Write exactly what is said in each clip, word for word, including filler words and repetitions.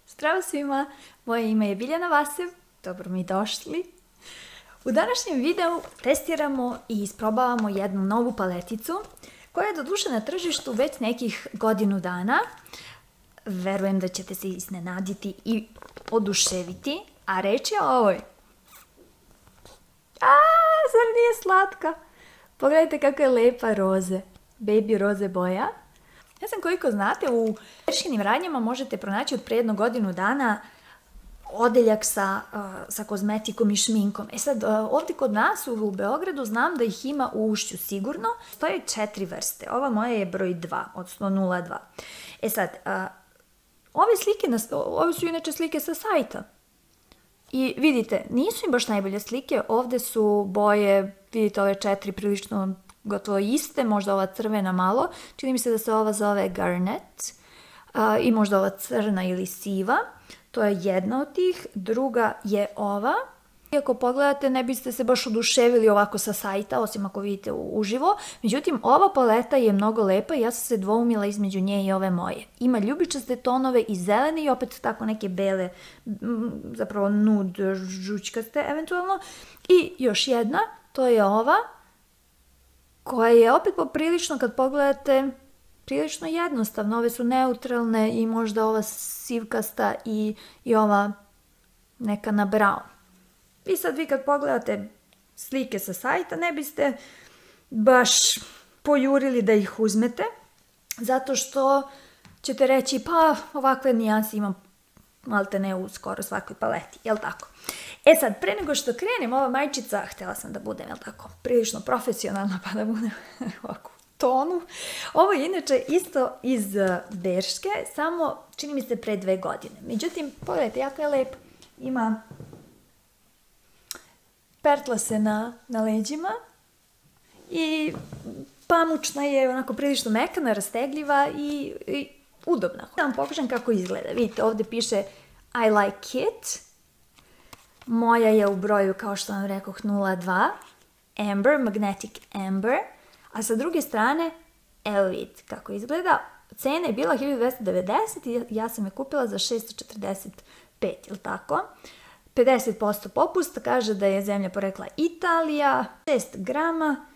Zdravo svima, moje ime je Biljana Vasev, dobro mi došli. U današnjem videu testiramo i isprobavamo jednu novu paleticu koja je doduše na tržištu već nekih godinu dana. Verujem da ćete se iznenaditi i oduševiti, a reč je o ovoj. Aaaa, zar nije slatka? Pogledajte kako je lepa roze, baby roze boja. Ne znam koliko znate, u Berškinim radnjama možete pronaći od prije jednu godinu dana odeljak sa, uh, sa kozmetikom i šminkom. E sad, uh, ovdje kod nas u, u Beogradu znam da ih ima u Ušću sigurno. Stoje četiri vrste. Ova moja je broj dva, odnosno nula dva. E sad, uh, ove slike, na, ove su inače slike sa sajta. I vidite, nisu im baš najbolje slike. Ovdje su boje, vidite ove četiri prilično gotovo iste, možda ova crvena malo. Čini mi se da se ova zove Garnet uh, i možda ova crna ili siva. To je jedna od tih. Druga je ova. Iako pogledate, ne biste se baš oduševili ovako sa sajta, osim ako vidite uživo. Međutim, ova paleta je mnogo lepa i ja sam se dvoumila između nje i ove moje. Ima ljubičaste tonove i zelene i opet tako neke bele, zapravo nud, žućkaste eventualno. I još jedna, to je ova, koja je opet poprilično, kad pogledate, prilično jednostavno. Ove su neutralne i možda ova sivkasta i, i ova neka na brown. I sad vi kad pogledate slike sa sajta ne biste baš pojurili da ih uzmete, zato što ćete reći pa ovakve nijanse imam malte ne u skoro svakoj paleti, jel tako? E sad, pre nego što krenem, ova majčica, htjela sam da budem, jel tako, prilično profesionalna pa da budem ovako tonu. Ovo je inače isto iz Berške, samo čini mi se pre dve godine. Međutim, pogledajte, jako je lepo. Ima pertlase na, na leđima i pamučna je, onako prilično mekana, rastegljiva i, i udobna. Da vam pokažem kako izgleda. Vidite, ovdje piše I like it. Moja je u broju, kao što vam rekoh, nula dva. Amber, Magnetic Amber. A sa druge strane, evo vidite kako izgleda. Cena je bila hiljadu dvesta devedeset i ja sam je kupila za šesto četrdeset pet, jel tako? pedeset posto popusta, kaže da je zemlja porekla Italija, šest grama.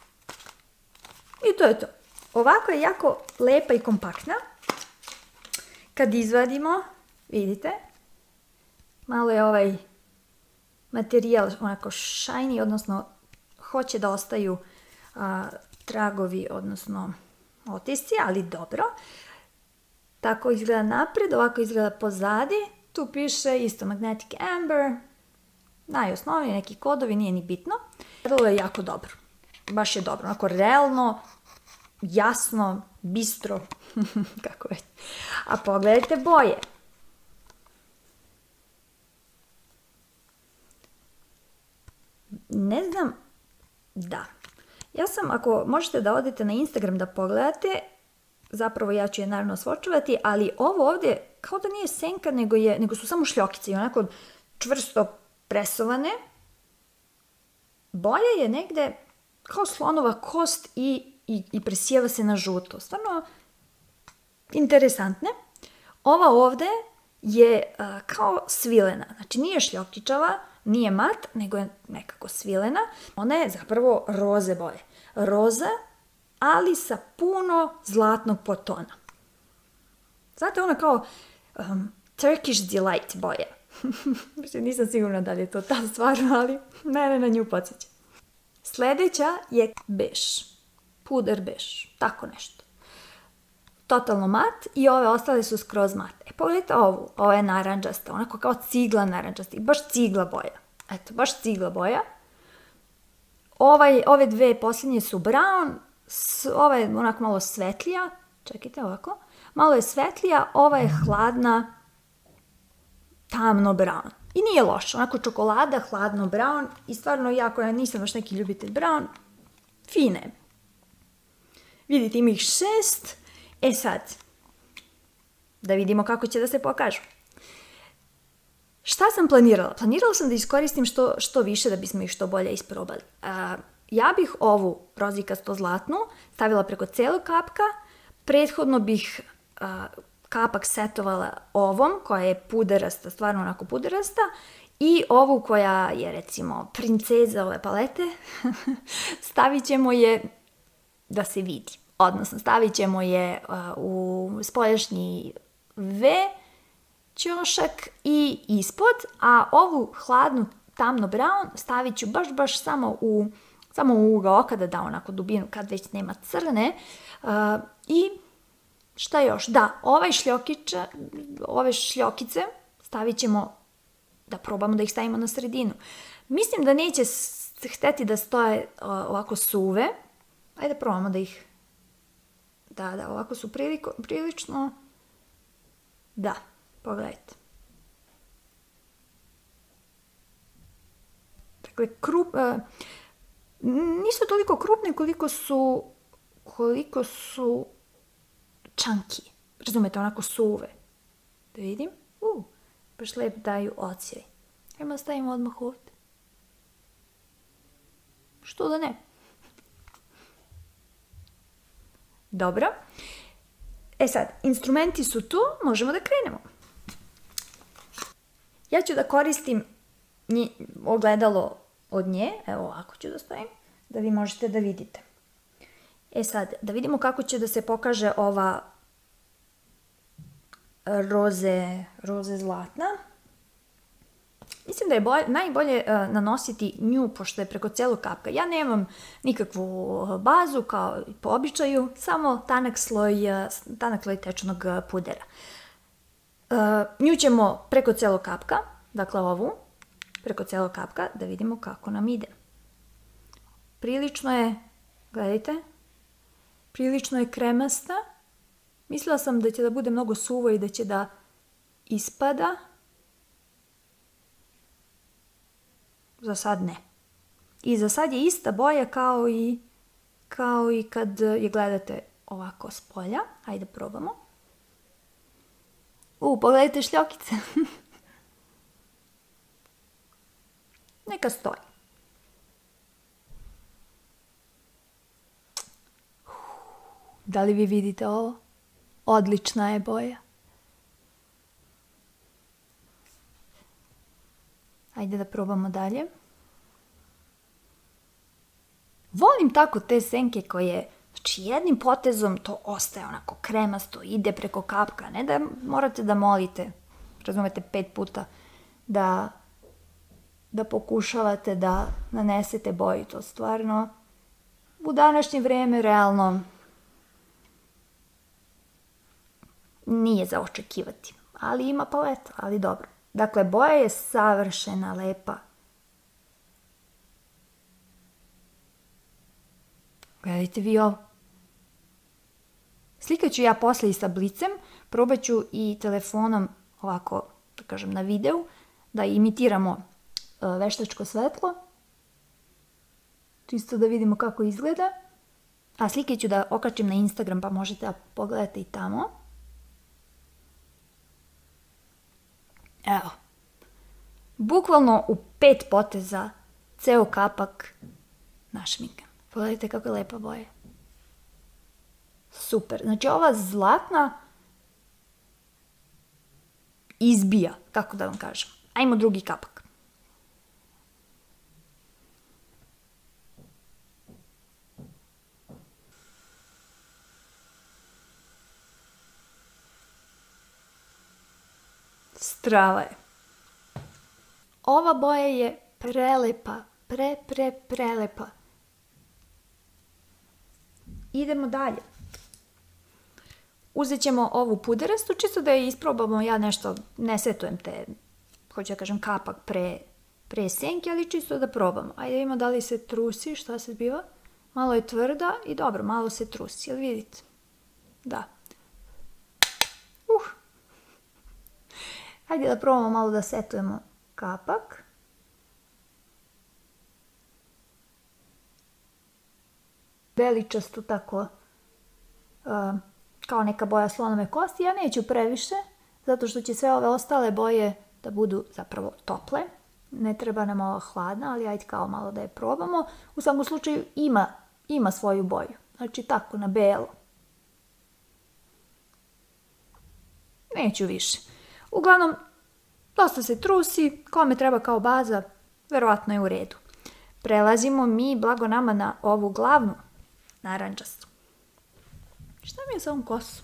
I to je to. Ovako je jako lepa i kompaktna. Kad izvadimo, vidite, malo je ovaj materijal onako shiny, odnosno hoće da ostaju a, tragovi, odnosno otisci, ali dobro. Tako izgleda napred, ovako izgleda pozadi. Tu piše isto Magnetic Amber, najosnovniji neki kodovi, nije ni bitno. Ovo je jako dobro, baš je dobro, onako realno, jasno, bistro, kako već. A pogledajte boje. Ne znam, da. Ja sam, ako možete da odete na Instagram da pogledate, zapravo ja ću je naravno svočuvati, ali ovo ovdje kao da nije senka, nego, je, nego su samo šljokice i onako čvrsto presovane. Boja je negde kao slonova kost i, i, i presijeva se na žuto. Stvarno interesantne. Ova ovdje je a, kao svilena, znači nije šljokičava, nije mat, nego je nekako svilena. Ona je zapravo roze boje. Roza, ali sa puno zlatnog potona. Znate, ona kao um, Turkish Delight boja. Nisam sigurna da li je to ta stvar, ali mene na nju podsjeća. Sljedeća je bež. Puder bež. Tako nešto. Totalno mat i ove ostale su skroz mat. E, pogledajte ovu. Ova je naranđasta. Onako kao cigla naranđasta. I baš cigla boja. Eto, baš cigla boja. Ovaj, ove dve posljednje su brown. Ova je onako malo svetlija. Čekajte ovako. Malo je svetlija, ova je hladna, tamno brown. I nije loša, onako čokolada, hladno brown. I stvarno, ja koja nisam baš neki ljubitelj brown, fine. Vidite, ima ih šest. E sad, da vidimo kako će da se pokažu. Šta sam planirala? Planirala sam da iskoristim što, što više da bismo ih što bolje isprobali. A, ja bih ovu rozikasto zlatnu stavila preko celog kapka. Prethodno bih a, kapak setovala ovom, koja je puderasta, stvarno onako puderasta, i ovu koja je recimo princeza ove palete, stavit ćemo je da se vidi. Odnosno, stavit ćemo je u spoljašnji V ćošak i ispod, a ovu hladnu tamno brown stavit ću baš, baš samo u, samo u ugao oka da da onako dubinu kad već nema crne. I šta još? Da, ovaj šljokića, ove šljokice stavit ćemo da probamo da ih stavimo na sredinu. Mislim da neće hteti da stoje ovako suve. Ajde da probamo da ih... Da, da, ovako su priliko, prilično... Da, pogledajte. Dakle, krup, uh, nisu toliko krupne koliko su, koliko su čanki. Razumete, onako suve. Da vidim. Uh, baš lep daju ocijaj. Ajmo da stavimo odmah ovdje. Što da ne? Dobro. E sad, instrumenti su tu, možemo da krenemo. Ja ću da koristim nje, ogledalo od nje, evo ovako ću da stavim, da vi možete da vidite. E sad, da vidimo kako će da se pokaže ova roze, roze zlatna. Mislim da je bolje, najbolje uh, nanositi nju, pošto je preko celog kapka. Ja nemam nikakvu bazu, kao po običaju, samo tanak sloj, uh, tanak sloj tečnog pudera. Uh, nju ćemo preko celog kapka, dakle ovu, preko celog kapka, da vidimo kako nam ide. Prilično je, gledajte, prilično je kremasta. Mislila sam da će da bude mnogo suvo i da će da ispada. Za sad ne. I za sad je ista boja kao i, kao i kad je gledate ovako s polja. Hajde probamo. U, pogledajte šljokice. Neka stoji. Da li vi vidite ovo? Odlična je boja. Ajde da probamo dalje. Volim tako te senke koje, znači jednim potezom to ostaje onako kremasto, ide preko kapka, ne da morate da molite, razumete, pet puta da, da pokušavate da nanesete boju. To stvarno u današnje vrijeme realno nije za očekivati, ali ima paleta, ali dobro. Dakle, boja je savršena, lepa. Gledajte vi ovo. Slikat ću ja posle i sa blicem, probat ću i telefonom ovako, da kažem, na videu, da imitiramo veštačko svetlo. Čisto da vidimo kako izgleda. A slike ću da okačim na Instagram, pa možete da pogledate i tamo. Evo, bukvalno u pet poteza ceo kapak našminkan. Pogledajte kako je lepa boja. Super. Znači ova zlatna izbija, kako da vam kažem. Ajmo drugi kapak. Strava je. Ova boja je prelepa, pre, pre, prelepa. Idemo dalje. Uzet ćemo ovu puderastu, čisto da je isprobamo, ja nešto ne setujem te, hoću da kažem, kapak pre, pre senke, ali čisto da probamo. Ajde vidimo da li se trusi, šta se zbiva. Malo je tvrda i dobro, malo se trusi, jel vidite? Da. Uh. Hajde da probamo malo da setujemo kapak. Veličastu tako, uh, kao neka boja slonove kosti. Ja neću previše, zato što će sve ove ostale boje da budu zapravo tople. Ne treba nam ova hladna, ali ajde kao malo da je probamo. U svakom slučaju ima, ima svoju boju. Znači tako, na belo. neću više. Uglavnom, dosta se trusi, kome treba kao baza, verovatno je u redu. Prelazimo mi, blago nama, na ovu glavnu narandžastu. Šta mi je sa ovom kosom?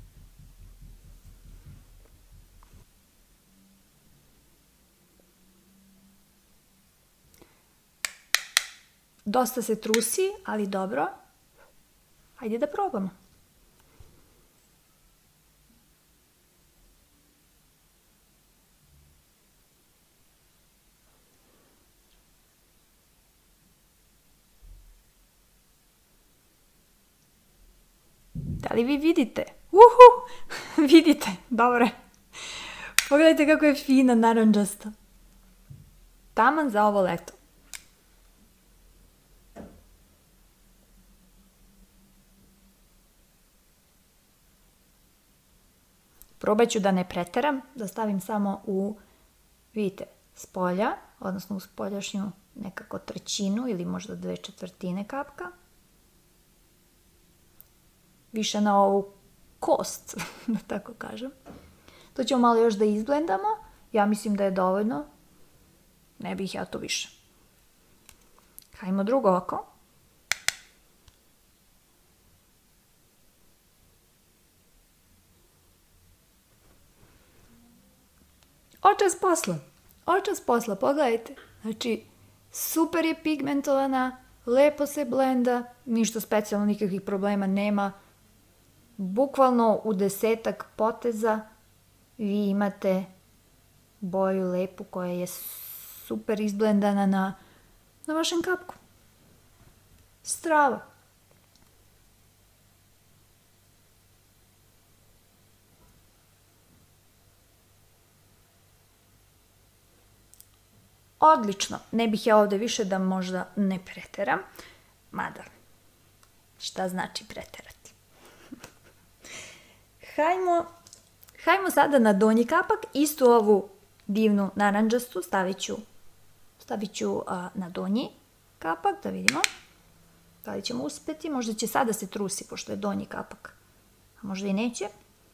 Dosta se trusi, ali dobro. Hajde da probamo. Da li vi vidite? Uhu! Vidite, dobro je. Pogledajte kako je fina narandžasta. Taman za ovo leto. Probat ću da ne preteram, da stavim samo u, vidite, spolja, odnosno u spoljašnju nekako trećinu ili možda dve četvrtine kapka. Više na ovu kost, da tako kažem. To ćemo malo još da izblendamo. Ja mislim da je dovoljno. Ne bih ja to više. Hajmo drugo oko. Očas posla. Očas posla, pogledajte. Znači, super je pigmentovana, lepo se blenda, ništa specijalno, nikakvih problema nema. Bukvalno u desetak poteza vi imate boju lepu koja je super izblendana na, na vašem kapku. Strava. Odlično. Ne bih ja ovde više da možda ne preteram. Mada, šta znači preterati? Hajmo, hajmo sada na donji kapak. Istu ovu divnu narandžastu stavit ću, stavit ću a, na donji kapak, da vidimo. Da li ćemo uspeti? Možda će sada se trusi, pošto je donji kapak. A možda i neće.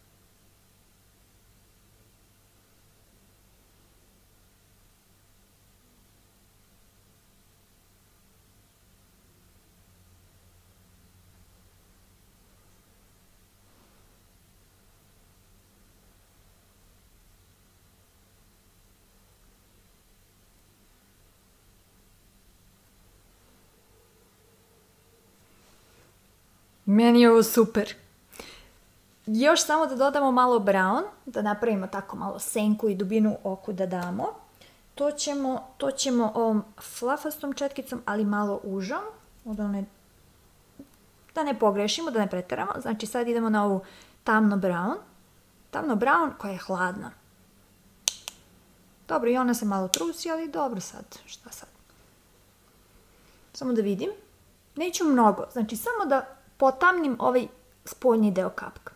Meni je ovo super. Još samo da dodamo malo brown, da napravimo tako malo senku i dubinu oku da damo. To ćemo, to ćemo ovom flafastom četkicom, ali malo užom, da ne, da ne pogrešimo, da ne preteramo. Znači sad idemo na ovu tamno brown. Tamno brown koja je hladna. Dobro, i ona se malo trusi, ali dobro sad, šta sad? Samo da vidim. Neću mnogo, znači samo da potamnim ovaj spoljni deo kapka.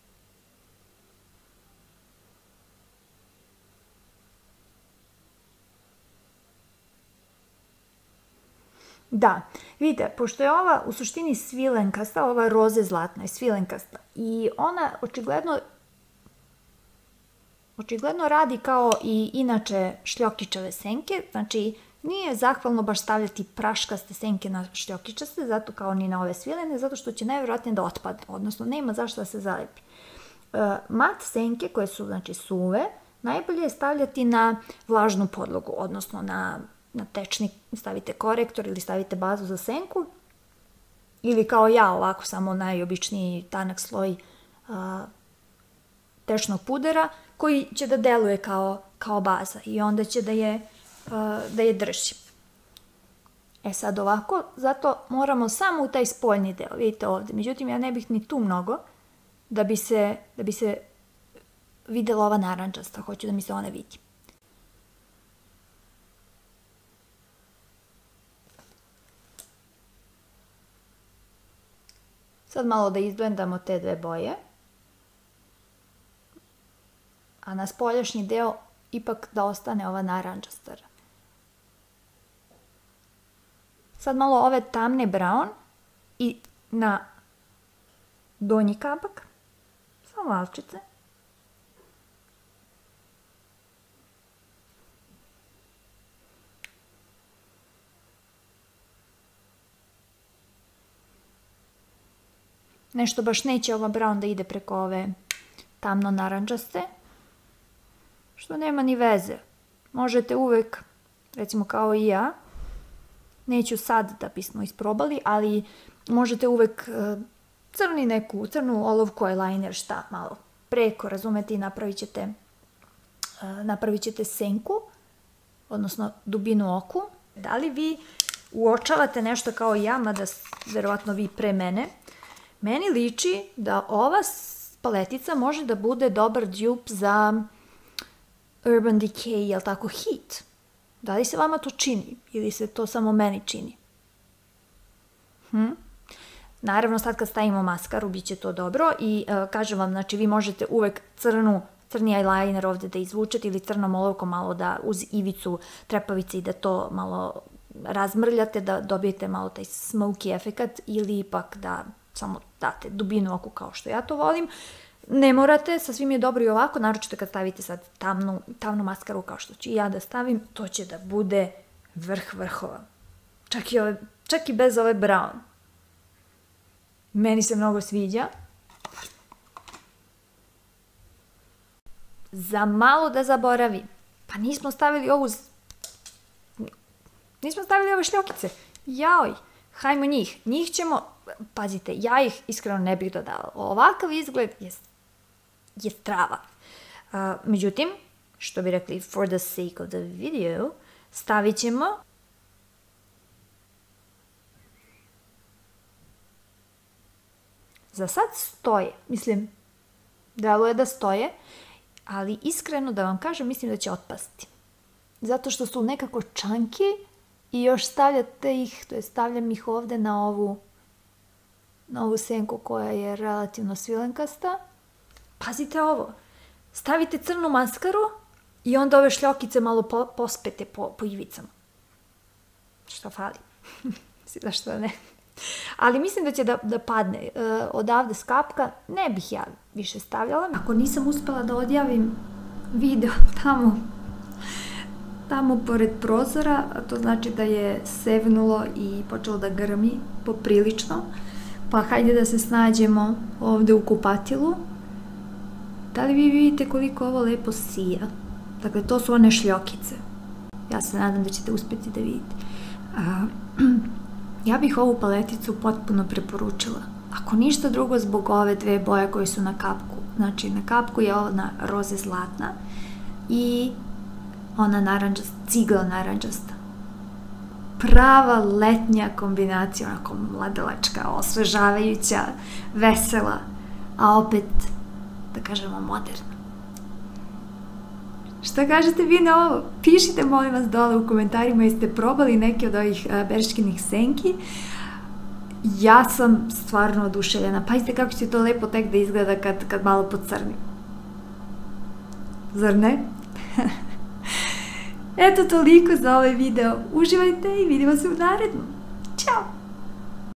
Da, vidite, pošto je ova u suštini svilenkasta, ova roze zlatna je svilenkasta i ona očigledno očigledno radi kao i inače šljokičave senke, znači nije zahvalno baš stavljati praškaste senke na šljokičaste, zato kao ni na ove svilene, zato što će najvjerojatnije da otpadne, odnosno nema zašto da se zalepi. E, mat senke koje su znači suve, najbolje je stavljati na vlažnu podlogu, odnosno na, na tečnik, stavite korektor ili stavite bazu za senku, ili kao ja ovako samo najobičniji tanak sloj a, tečnog pudera koji će da deluje kao, kao baza i onda će da je da je drži. E sad ovako, zato moramo samo u taj spoljni deo, vidite ovde. Međutim, ja ne bih ni tu mnogo da bi se, da bi se videla ova narandžasta, hoću da mi se ona vidi. Sad malo da izblendamo te dve boje. A na spoljašnji deo ipak da ostane ova narandžasta. Sad malo ove tamne brown i na donji kapak, samo malčice. nešto baš neće ova brown da ide preko ove tamno naranđaste, što nema ni veze. Možete uvek, recimo kao i ja, neću sad da bismo isprobali, ali možete uvek crni neku, crnu olovku, eyeliner, šta malo preko, razumete, i napravit ćete, napravit ćete senku, odnosno dubinu oku. Da li vi uočavate nešto kao ja, mada verovatno vi pre mene? Meni liči da ova paletica može da bude dobar dupe za Urban Decay, jel tako, Heat. Da li se vama to čini ili se to samo meni čini? Hm? Naravno, sad kad stavimo maskaru, bit će to dobro i uh, kažem vam, znači vi možete uvek crnu, crni eyeliner ovde da izvučete ili crnom olovkom malo da uz ivicu trepavice i da to malo razmrljate, da dobijete malo taj smoky efekat ili ipak da samo date dubinu oku kao što ja to volim. Ne morate, sasvim je dobro i ovako, naročito kad stavite sad tamnu, tamnu maskaru kao što ću i ja da stavim, to će da bude vrh vrhova. Čak i, ove, čak i bez ove brown. Meni se mnogo sviđa. Za malo da zaboravim, pa nismo stavili ovu, nismo stavili ove šljokice. Joj, hajmo njih. Njih ćemo, pazite, ja ih iskreno ne bih dodala. Ovakav izgled je, je strava. Uh, međutim, što bi rekli, for the sake of the video, stavit ćemo za sad stoje. Mislim, deluje da stoje, ali iskreno da vam kažem, mislim da će otpasti. Zato što su nekako čanki i još stavljate ih, to je stavljam ih ovde na ovu, na ovu senku koja je relativno svilenkasta. Pazite ovo, stavite crnu maskaru i onda ove šljokice malo po, pospete po, po ivicama. Šta fali? Zašto ne? Ali mislim da će da, da padne e, odavde s kapka, ne bih ja više stavljala. Ako nisam uspela da odjavim video tamo, tamo pored prozora, to znači da je sevnulo i počelo da grmi poprilično. Pa hajde da se snađemo ovde u kupatilu. Da li vi vidite koliko ovo lepo sija? Dakle, to su one šljokice. Ja se nadam da ćete uspjeti da vidite. A, ja bih ovu paleticu potpuno preporučila. Ako ništa drugo zbog ove dve boje koje su na kapku. Znači, na kapku je ona roze zlatna i ona naranđasta, cigla naranđasta. Prava letnja kombinacija, onako mladalačka, osvežavajuća, vesela, a opet, da kažemo, moderna. Šta kažete vi na ovo? Pišite, molim vas, dole u komentarima jeste probali neke od ovih berškinih senki. Ja sam stvarno oduševljena. Pazite kako će to lepo tek da izgleda kad, kad malo pocrni. Zar ne? Eto toliko za ovaj video. Uživajte i vidimo se u narednom. Ćao!